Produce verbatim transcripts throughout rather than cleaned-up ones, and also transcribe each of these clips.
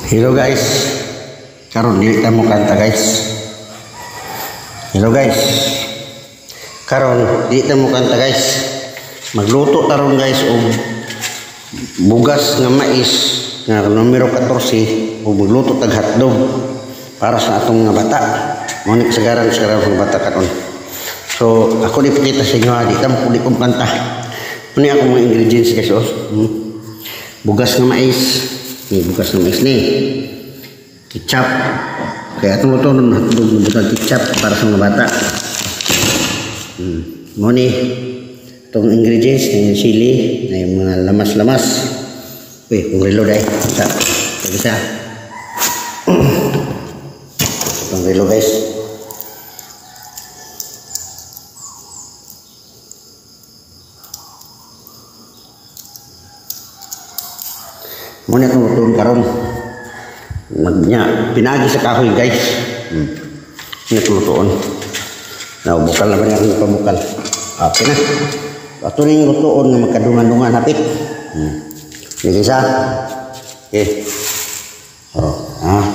Hello guys, karon dili ta mo kanta guys. Hello guys, karon dili ta mo kanta guys. Magluto taron guys og bugas nga mais nga numero fourteen o magluto tag hotdog para sa atong nga bata. Mo ni sagaran sagaran ng bata karon. So ako dipakita sa inyo di ta mo kung kanta. Ano ako mga ingredients guys oh. Hmm. Bugas nga mais. Ni bukas ng mais ni kicap kaya ito ito natulog bukas kicap para sa mga bata. hmm. Mo ni itong ingredients ng sili na yung mga lamas-lamas. Uy, kung relo dahil isa isa itong relo guys. Muna itong lutoon karon nagnya pinagi sa kahoy guys. hmm. Ini itong lutoon na bukal na ba niya akong pamukal okay na ito na yung lutoon na magkadungan-dungan hapit. hmm. Ini isa okay. Oh, ah.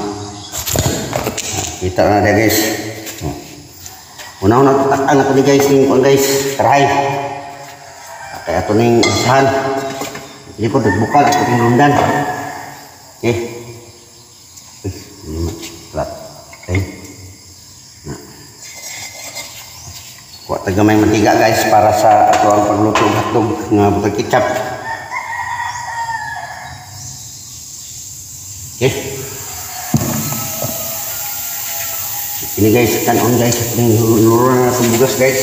Kita na dia guys. oh. Una-una tatakang ako ni guys yung kong guys tarahay kaya ito na yung isahan. Ini pun dibuka aku lundan. Oke. Ini plat. Oke. Nah. Kuat tegamay mantiga guys para sa atuang pagluto hotdog nga butang kicap. Oke. Ini guys kan on guys ini lururan atau bugas guys.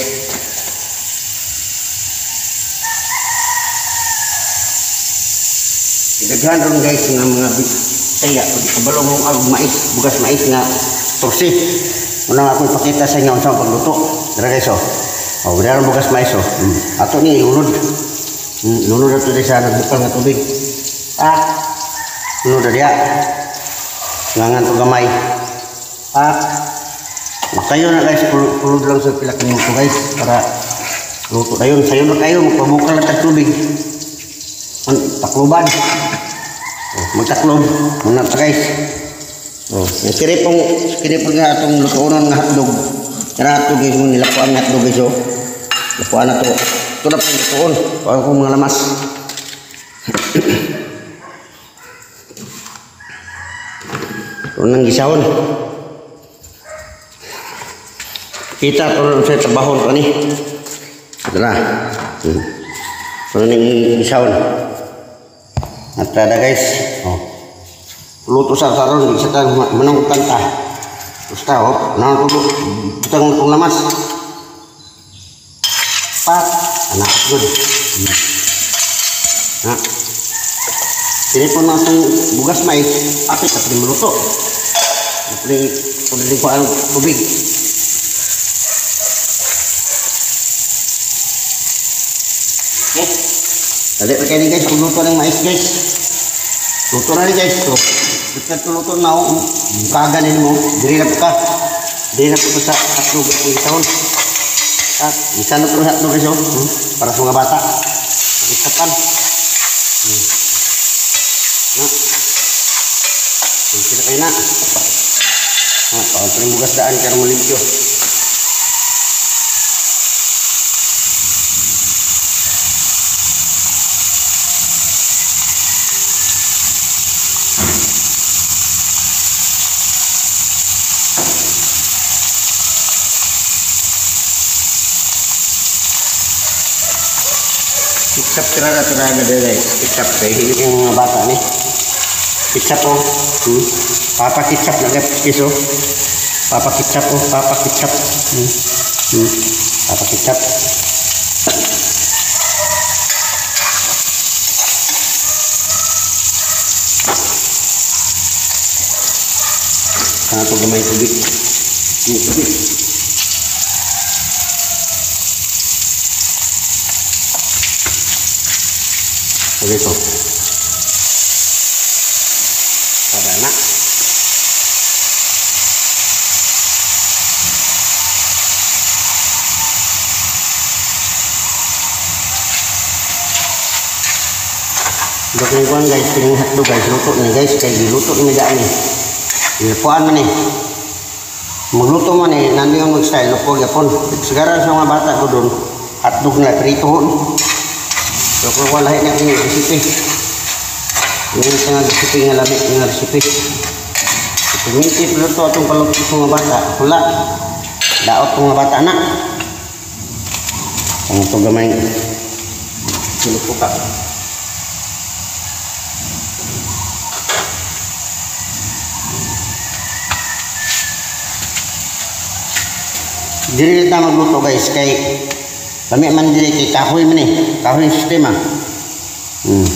Daghan ron guys nga mga saya kabalo mong ag mais bugas mais nga torsi. Una nga akong ipakita sa inyo sa pagluto. Dara guys oh. Oh, dara bugas mais oh. Hmm. Ato ni ulod. Hmm, ulod ato di sa nagbukal nga tubig. Ah. Ulod dia. Ngangan to gamay. Ah. Makayo na guys ulod lang sa pila ka minuto guys para luto dayon. Sayo na kayo magpabukal ang tubig. Takloban. Oh, magtaklob muna pa guys. Oh, yung kiripong kiripong nga atong lutuonon nga hotdog. Kaya ito guys mo nilapuan nga hotdog guys oh. Lapuan na to. Ito na po yung lutuon. Pawag kong mga lamas. Ito nang gisahon. Kita ito sa tabahon ko ni. Ito na. Hmm. Ito nang gisahon. At ada guys, oh, luto sa saron bisa tayo menang kanta. Terus tahu, nang tulo, kita ngutong lamas. Pat, anak good. Hmm. Nah, ini pun langsung bugas mais, api tapi meluto. Ini udah dikuan tubig. Oke. Tadi pakai ini guys, luto ng mais guys. Luto na rin guys. So, kita luto na ako. Kaganin mo. Diri na po ka. Diri na po ka sa hotdog at isahon. At isa na po ng hotdog guys. Hmm. Para sa mga bata. Pagkitapan. Hmm. Na. Sige na kayo na. Ha, pawag pa rin bugas daan kaya malimpyo. Kicap tiraga-tiraga dia guys. Kicap kayak ini yang mga bata nih. Kicap oh. Hmm. Papa kicap na guys oh. Papa kicap oh. Papa kicap. Hmm. Hmm. Papa kicap. Karena tuh gamay tubig. Ini tubig. Begitu. Pada anak. Dok ni kuan guys, pining hotdog guys, luto ni guys, kay giluto ni daan ni. Ipuan man ni. Magluto man ni, nandi ang mag-style lupo gyapon. Sigaran sa mga bata ko doon, hotdog na pritohon. So kung wala na yung recipe. Ngayon sa nga recipe nga lamig nga recipe. Pagminti luto atong paluto sa mga bata, wala. Daot sa mga bata na. Ang ito gamay. Silupo ka. Dili na magluto guys kay kami man dili kay kahoy man eh, kahoy sistema. Hmm.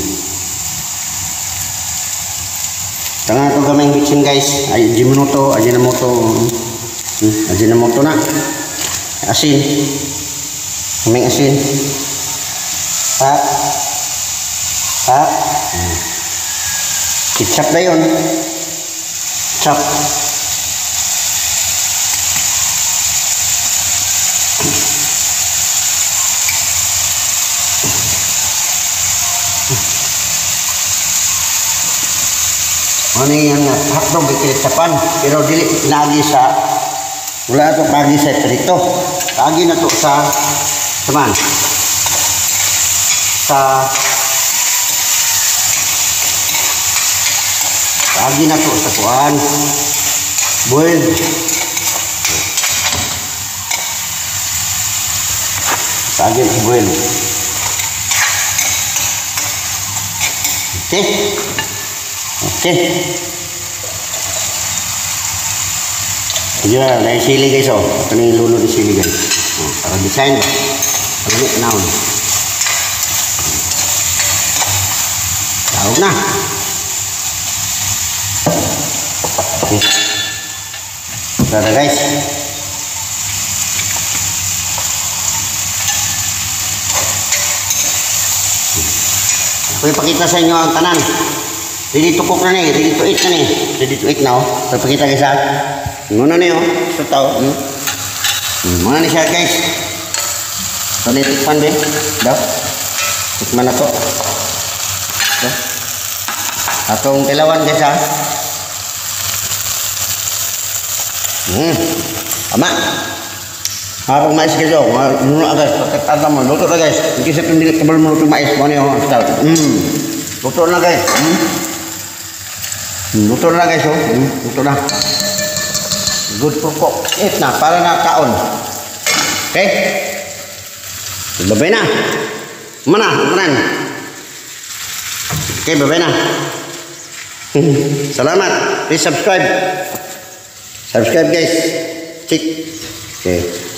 Tanga to gamay kitchen guys, ay Ajinomoto, Ajinomoto. Hmm, Ajinomoto na. Asin. Kaming asin. Pat. Pat. Hmm. Ketchup na yun. Chop. Ano yung hotdog ikilitapan pero dili lagi sa wala ito pagi sa prito lagi na to sa teman sa lagi na to sa kuan boiled lagi na boiled. Okay. Oke. Iya, dari sili guys oh. Kani lulo di sili guys. Oh, para desain. Kalau ni naon. Tahu na. Oke. Sudah guys. Aku ipakita sa inyo ang tanan. Ready to cook na ni, ready to eat na ni. Ready to eat na oh. Papakita guys ha. Muna ni oh. Ito tao. Hmm. Muna ni siya guys. So nitikpan din. Daw. Tikman na to. Daw. Atong tilawan guys ha. Hmm. Tama. Habang mais guys oh. Muna guys. Pagkatata mo. Luto na guys. Hindi sa pindilit kabal mo luto mais. Muna ni oh. Hmm. Luto na guys. Hmm. Luto na guys oh. Hmm, luto na. Good for cook. Eat na para na kaon. Okay? Babay na. Mana? Manan. Okay, babay na. Salamat. Please subscribe. Subscribe guys. Check. Okay.